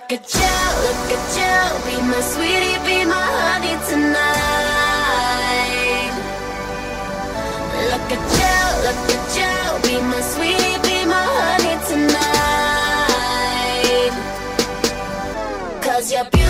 look at you, be my sweetie, be my honey tonight. Look at you, be my sweetie, be my honey tonight. 'Cause you're beautiful.